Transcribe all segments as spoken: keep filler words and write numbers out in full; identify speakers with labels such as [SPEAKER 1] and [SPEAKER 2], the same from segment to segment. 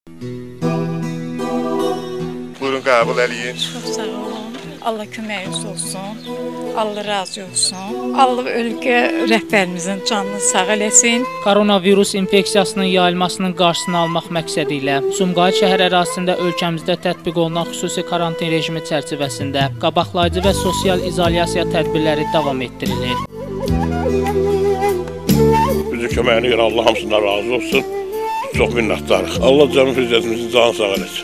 [SPEAKER 1] Buyurun, qəbul eləyin.
[SPEAKER 2] Çox sağ olun. Allah köməyiniz olsun. Allah razı olsun. Allah ölkə rəhbərimizin canını sağ eləsin.
[SPEAKER 3] Koronavirus infeksiyasının yayılmasının qarşısını almaq məqsədi ilə Sumqayıt şəhər ərazisində ölkəmizdə tətbiq olunan xüsusi karantin rejimi çərçivəsində qabaqlayıcı və sosial izolyasiya tədbirləri davam etdirilir.
[SPEAKER 4] Bizi köməyini görə Allah hamısından razı olsun. Biz çox minnətdarıq. Allah canı hüzzətimizin canı sağ eləsin.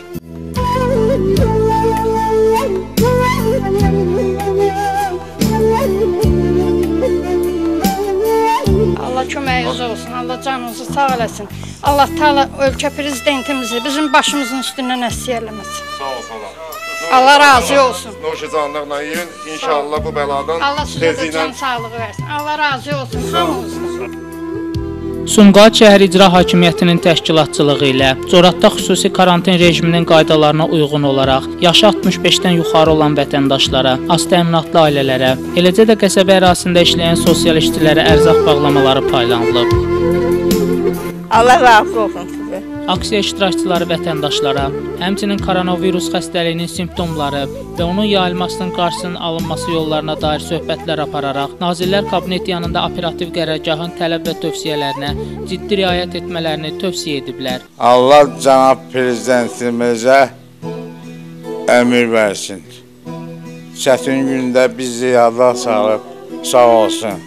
[SPEAKER 5] Allah köməyiniz olsun, Allah canınızı sağ eləsin. Allah Teala ölkə prezidentimizi bizim başımızın üstündən əsir eləməsin.
[SPEAKER 1] Sağ ol, sağ ol.
[SPEAKER 5] Allah razı olsun.
[SPEAKER 1] Noşe canlıqla yiyin. İnşallah bu bəladan
[SPEAKER 5] Allah sizə də can sağlığı versin. Allah razı olsun hamınızdan.
[SPEAKER 3] Sumqayıt şəhər İcra Hakimiyyətinin təşkilatçılığı ilə Coratda xüsusi karantin rejiminin qaydalarına uyğun olaraq yaşı altmış beşdən yuxarı olan vətəndaşlara, az təminatlı ailələrə, eləcə də qəsəbə ərazisində işləyən sosial işçilərə ərzaq bağlamaları paylanılıb.
[SPEAKER 6] Allah razı olsun sizə.
[SPEAKER 3] Aksiya iştirakçıları vətəndaşlara, həmçinin koronavirus xəstəliyinin simptomları və onun yayılmasının qarşısının alınması yollarına dair söhbətlər apararaq, Nazirlər Kabineti yanında operativ qərargahın tələb və tövsiyələrinə ciddi riayət etmələrini tövsiyə ediblər.
[SPEAKER 7] Allah cənab prezidentimizə əmir versin. Çətin gündə bizi yada salıb, sağ olsun.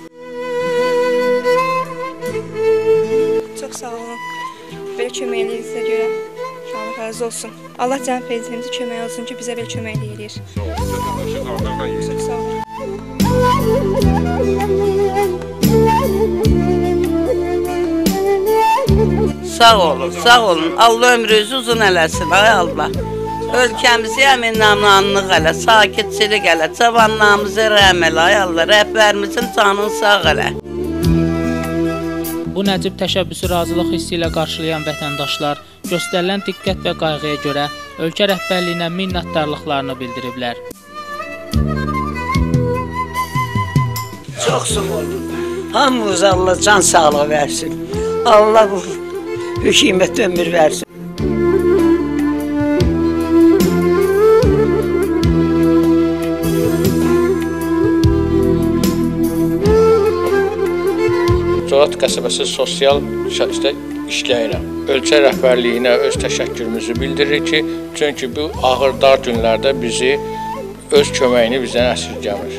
[SPEAKER 8] Çox sağ olun. Belə köməkliyinizə görə Allah razı olsun. Allah cənab prezidentimizə kömək olsun ki, bizə belə köməklik eləyir. Çox sağ olun.
[SPEAKER 6] Sağ olun, sağ olun. Allah ömrünüzü uzun eləsin, ay Allah. Ölkəmizi əmin-amanlıq elə, sakitçilik elə, cavanlarımızı rəhm elə, ay Allah. Rəhbərimizin canını sağ elə.
[SPEAKER 3] Bu nəcib təşəbbüsü razılıq hissi ilə qarşılayan vətəndaşlar göstərilən diqqət və qayğıya görə ölkə rəhbərliyinə minnətdarlıqlarını bildiriblər.
[SPEAKER 9] Çox sağ olun. Hamımıza Allah can sağlığı versin. Allah bu hükümət ömür versin.
[SPEAKER 10] Corat qəsəbəsi sosial şəkildə işləyirəm. Ölkə rəhbərliyinə öz təşəkkürümüzü bildiririk ki, çünki bu ağır dar günlərdə bizi öz köməyini bizdən əsirgəmir.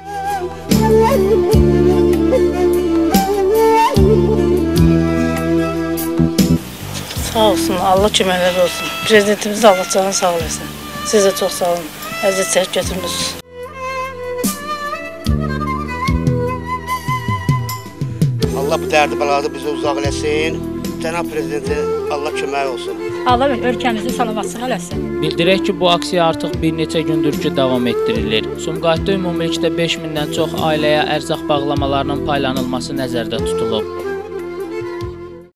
[SPEAKER 2] Sağ olsun, Allah köməkləri olsun. Prezidentimiz Allah canını sağ eləsin. Siz də çox sağ olun. Əziz çək götürmüsünüz.
[SPEAKER 11] Allah bu dərdi bəladı bizə uzaq eləsin. Cənab Prezidenti Allah kömək olsun.
[SPEAKER 5] Allah ölkəmizi salamat eləsin.
[SPEAKER 3] Bildirək ki, bu aksiya artıq bir neçə gündür ki, davam etdirilir. Sumqayıtda ümumilikdə beş mindən çox ailəyə ərzaq bağlamalarının paylanılması nəzərdə tutulub.